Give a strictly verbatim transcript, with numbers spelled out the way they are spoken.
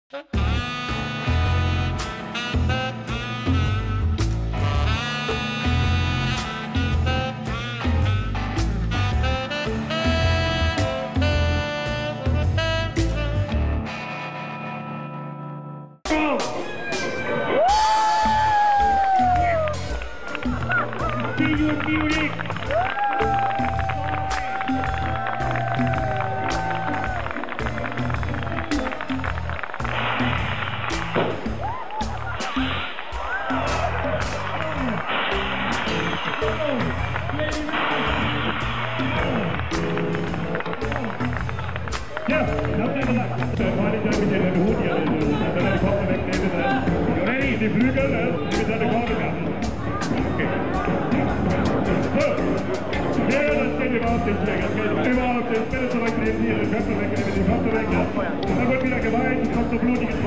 Ja, das ist gesagt. Das war nicht mit den Hut hier. Dann der Kopf wegnehmen. Ready, die Flügel, mit seiner Korbe machen. Okay. So. Ja, das geht überhaupt nicht weg. Das geht überhaupt nicht. Wenn es so wegnehmen, hier den Köpfe wegnehmen, den Kopf wegnehmen. Und dann wird wieder geweint, es kommt so blutig.